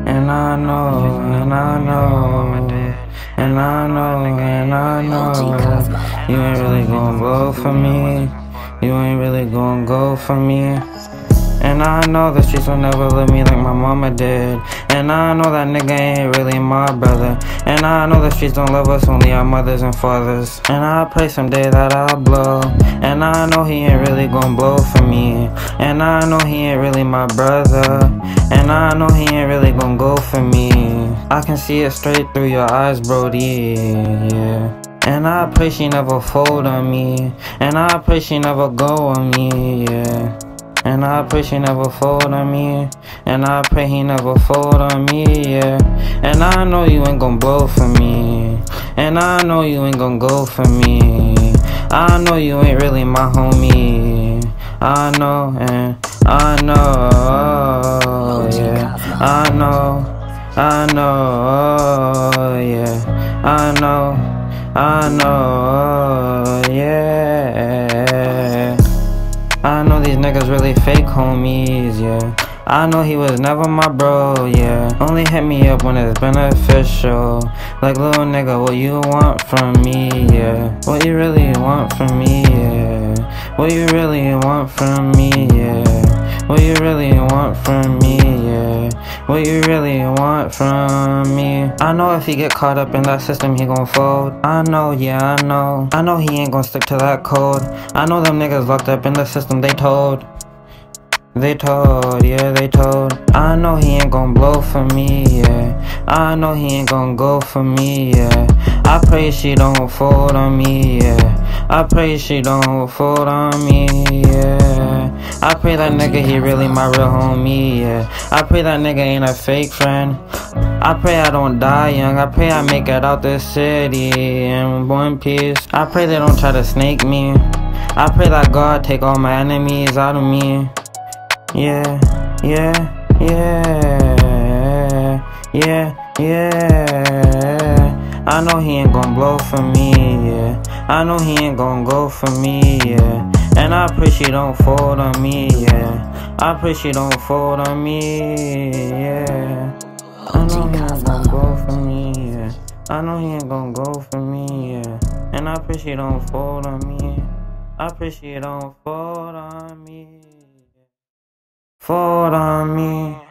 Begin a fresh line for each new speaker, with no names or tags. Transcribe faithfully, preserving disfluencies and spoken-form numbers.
And I know, and I know, and I know, and I know, you ain't really gonna blow for me. You ain't really gonna go for me. And I know the streets will never love me like my mama did. And I know that nigga ain't really my brother. And I know the streets don't love us, only our mothers and fathers. And I pray someday that I'll blow. And I know he ain't really gon' blow for me. And I know he ain't really my brother. And I know he ain't really gon' go for me. I can see it straight through your eyes, Brody, yeah. And I pray she never fold on me. And I pray she never go on me, yeah. And I pray she never fold on me. And I pray he never fold on me, yeah. And I know you ain't gon' blow for me. And I know you ain't gon' go for me. I know you ain't really my homie. I know, and I know, yeah. I know, I know, yeah. I know, I know, yeah. I know these niggas really fake homies, yeah. I know he was never my bro, yeah. Only hit me up when it's beneficial. Like, little nigga, what you want from me, yeah. What you really want from me, yeah. What you really want from me, yeah. What you really want from me, yeah. What you really want from me. I know if he get caught up in that system, he gon' fold. I know, yeah, I know. I know he ain't gon' stick to that code. I know them niggas locked up in the system, they told. They told, yeah, they told. I know he ain't gon' blow for me, yeah. I know he ain't gon' go for me, yeah. I pray she don't fold on me, yeah. I pray she don't fold on me, yeah. I pray that nigga, he really my real homie, yeah. I pray that nigga ain't a fake friend. I pray I don't die young. I pray I make it out this city in one piece. I pray they don't try to snake me. I pray that God take all my enemies out of me. Yeah, yeah, yeah, yeah, yeah. I know he ain't gon' blow for me, yeah. I know he ain't gon' go for me, yeah. And I pray she don't fold on me, yeah. I pray she don't fold on me, yeah. I know he ain't gon' go for me, yeah. I know he ain't gon' go for me, yeah. And I pray she don't fold on me. I pray she don't fold on me. Fold on me.